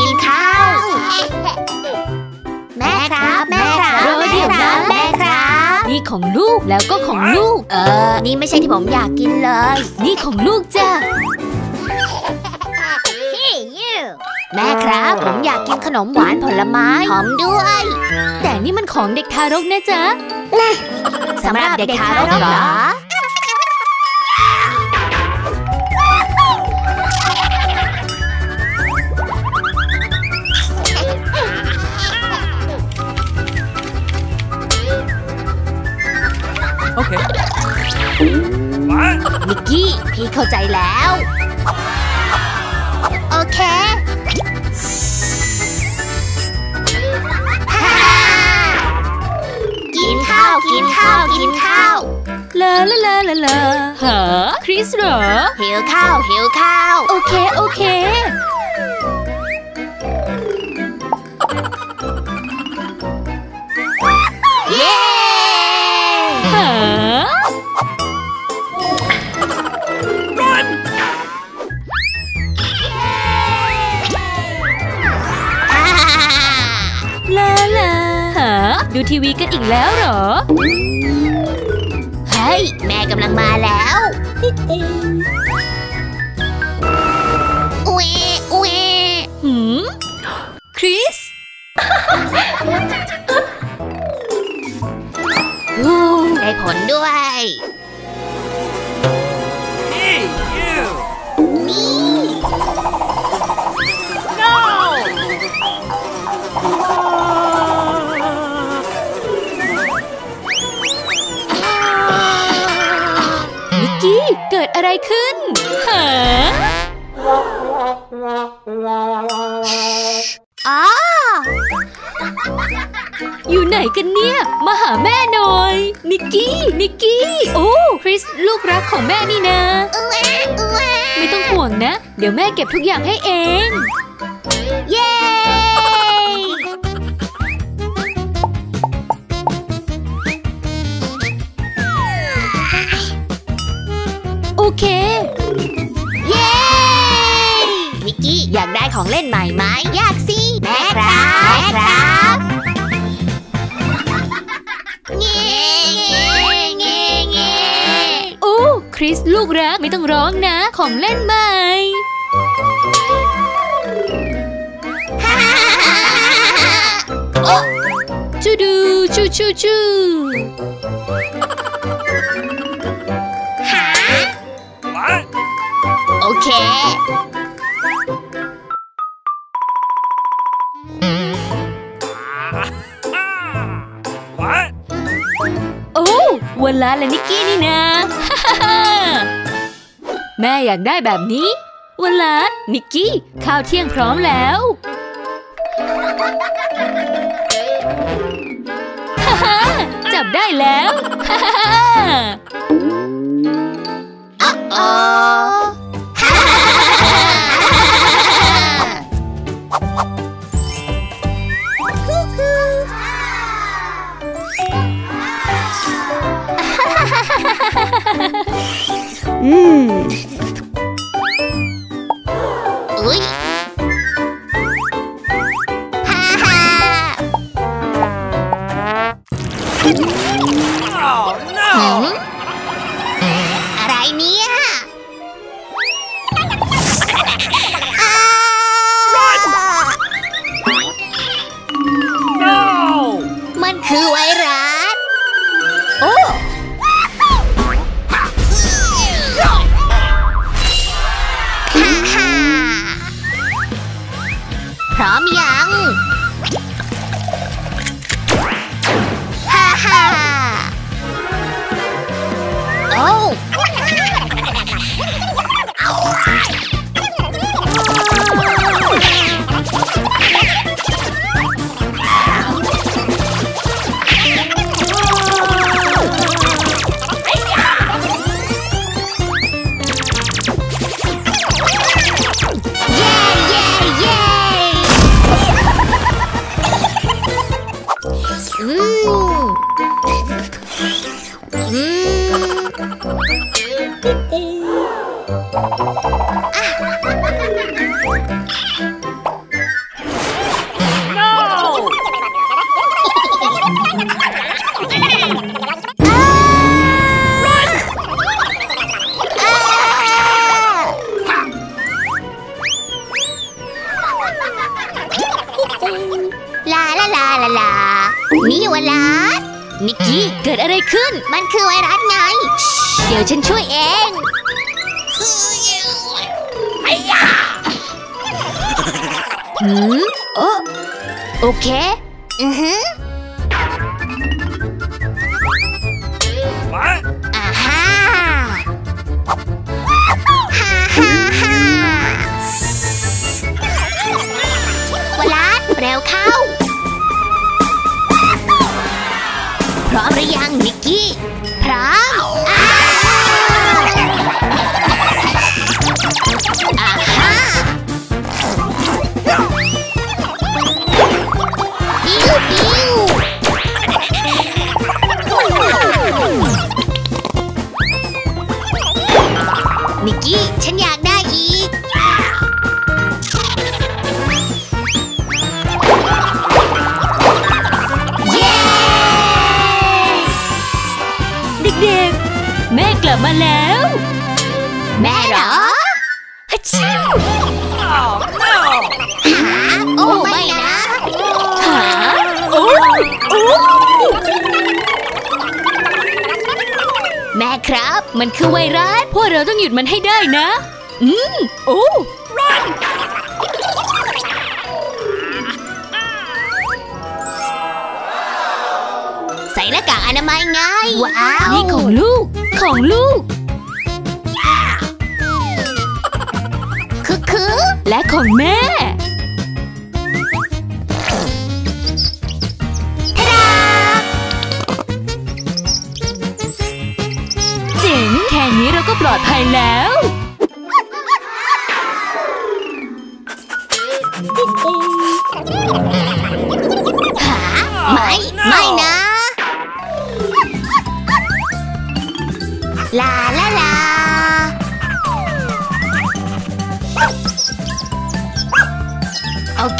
นข้าวแม่ครับแม่ครับรอเดี๋ยวนะแม่ครับนี่ของลูกแล้วก็ของลูกนี่ไม่ใช่ที่ผมอยากกินเลยนี่ของลูกจ้ะแม่ครับผมอยากกินขนมหวานผลไม้หอมด้วยแต่นี่มันของเด็กทารกนะจ๊ะสำหรับเด็กทารกเหรอโอเคนิกกี้พี่เข้าใจแล้วโอเคกินข้าวกินข้าวกินข้าวลาลาลาลาลาฮะคริสเหรอหิวข้าวหิวข้าวโอเคโอเคเย้ฮะลาลาฮะดูทีวีกันอีกแล้วเหรอเฮ้ยแม่กำลังมาแล้วอุ๊ยอุ๊ยคริสได้ผลด้วยนิกกี้เกิดอะไรขึ้นฮะอยู่ไหนกันเนี่ยมาหาแม่หน่อยนิกกี้โอ้คริสลูกรักของแม่นี่นะไม่ต้องห่วงนะเดี๋ยวแม่เก็บทุกอย่างให้เองเย้โอเคเย้นิกกี้อยากได้ของเล่นใหม่ไหมอยากสิแม่ครับโอ้คริสลูกรักไม่ต้องร้องนะของเล่นใหม่ชูดูชูโอเคโอ้วันลาและนิกกี้นี่นะแม่อยากได้แบบนี้วันลานิกกี้ข้าวเที่ยงพร้อมแล้วจับได้แล้วอุ๊ยอะไรเนี่ยมันคือไวรัสโอ้พร้อมยังโอ้ขึ้นมันคือไวรัสไงเดี๋ยวฉันช่วยเองโอเคอ่าฮ่าฮ่าฮ่าฮ่าไวรัสเร็วเข้าพร้อมหรือยังนิกกี้พร้อมอ่าฮ่าปิ้วปิ้วนิกกี้ฉันอยากได้อีกเด็กๆแม่กลับมาแล้วแม่เหรอฮัชิวโอ้ไม่นะแม่ครับมันคือไวรัสพวกเราต้องหยุดมันให้ได้นะโอ้ใส่หน้ากากอนามัยไงว้าวนี่ของลูกคือและของแม่เจ๋งแค่นี้เราก็ปลอดภัยแล้วไม่นะลาลาลาโอเค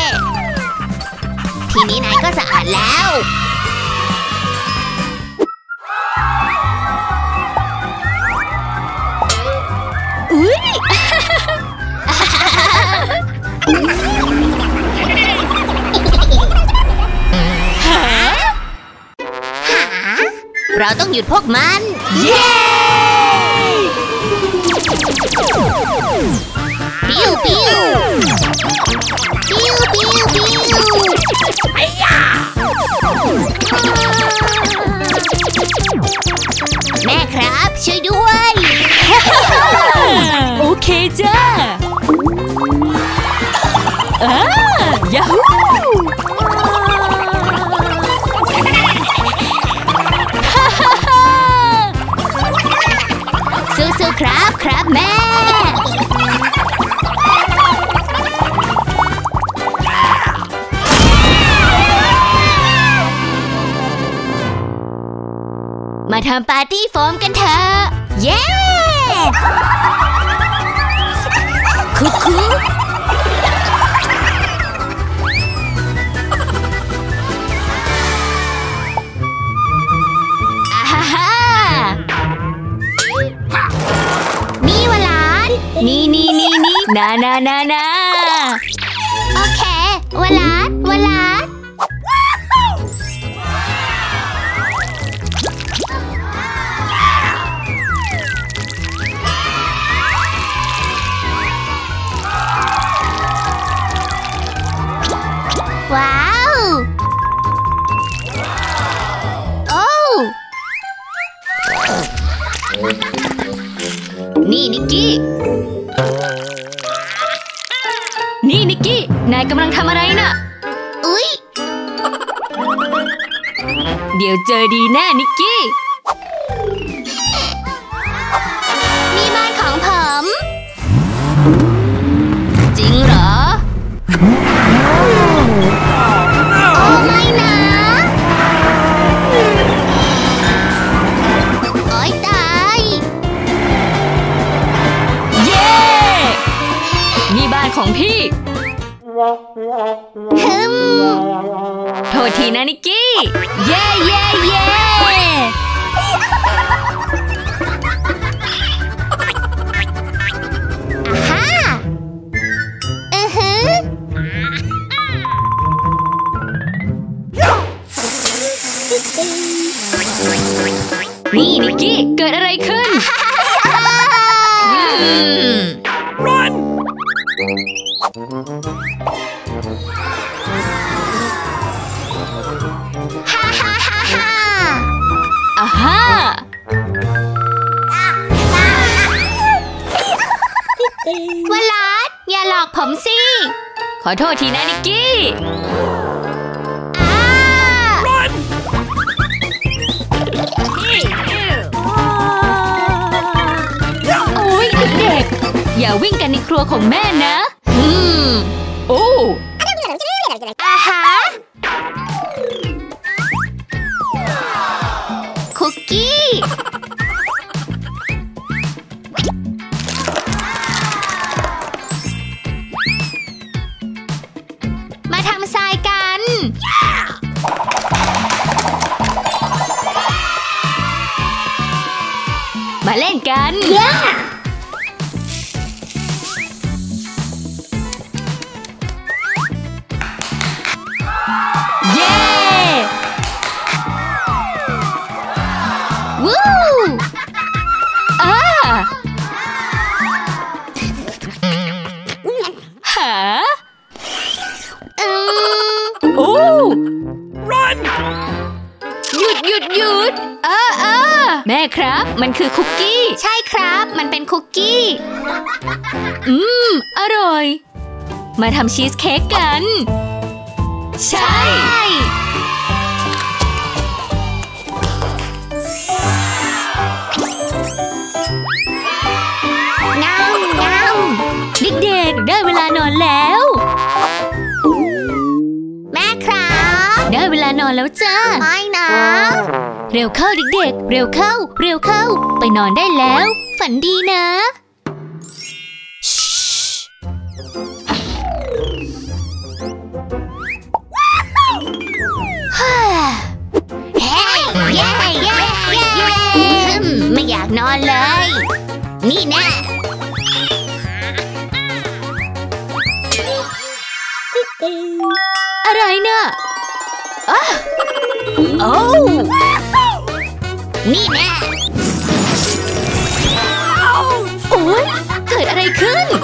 ทีนี้นายก็สะอาดแล้วอุ๊ยเราต้องหยุดพวกมันเย้ปิ้วปิ้วปิ้วปิ้วปิ้วไอ้ยาแม่ครับช่วยด้วยโอเคจ้ายาฮูสู้ๆครับแม่มาทำปาร์ตี้โฟมกันเถอะเย้คุนี่วลาดนี่นาโอเควลาดว้าวโอ้นี่นิกกี้นายกำลังทำอะไรน่ะอุ๊ยเดี๋ยวเจอดีแน่นิกกี้นี่บ้านของผมจริงเหรอโอ้ไม่นะโอ๊ยตายเย้นี่บ้านของพี่โทษทีนะนิกกี้เย้ฮ่าขึ้น Run! ฮ่าฮ่าฮ่าฮ่าอ่าฮ่าวลัดอย่าหลอกผมสิขอโทษทีนะนิกกี้ Run! โอ้ยเด็กๆอย่าวิ่งกันในครัวของแม่นะโอ้อาหาคุกกี้ มาทำทรายกันมาเล่นกัน เย้วู้อ่าหา โอ้ Run! หยุดแม่ครับมันคือคุกกี้ใช่ครับ มันเป็นคุกกี้อร่อย มาทำชีสเค้กกัน ใช่งามงามเด็กๆได้เวลานอนแล้วแม่ครับได้เวลานอนแล้วจ้าไม่นะเร็วเข้าเด็กๆ เร็วเข้า ไปนอนได้แล้ว ฝันดีนะเฮ้ยเย้เย้เย้ไม่อยากนอนเลย นี่แน่อะไรน่ะโอ้นี่แน่โอ๊ยเกิดอะไรขึ้น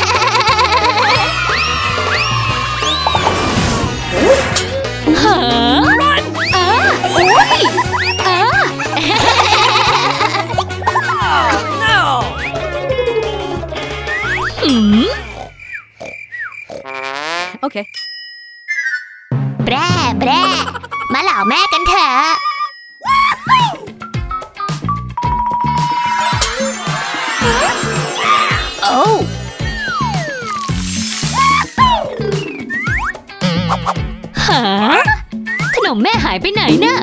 หาโอ๊ย No! Okay. แบร่แบร่มาเหล่าแม่กันเถอะโอ้หาขนมแม่หายไปไหนน่ะ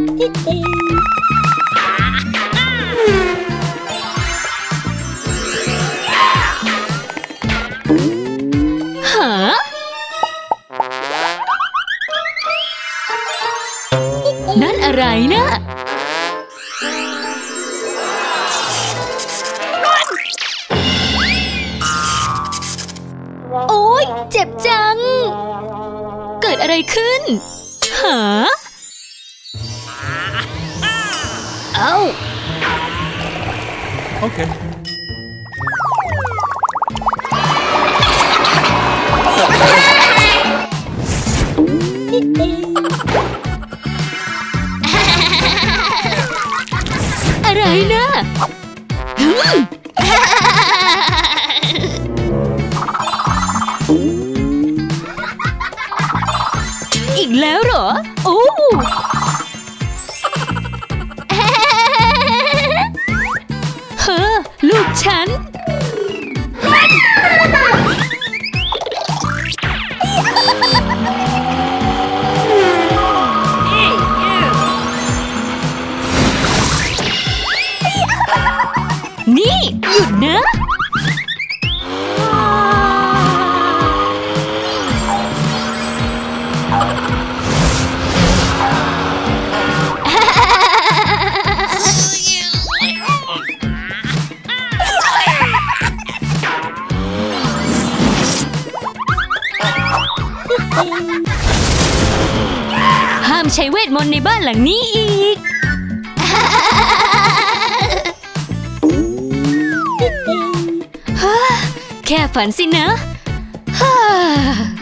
หานั่นอะไรนะโอ๊ยเจ็บจัง เกิดอะไรขึ้น หา เอ้า Okay. อะไรนะอีกแล้วเหรอ โอ้เฮ้อลูกฉัน นี่ หยุดนะ ห้ามใช้เวทมนต์ในบ้านหลังนี้อีกฝันสินะฮ่า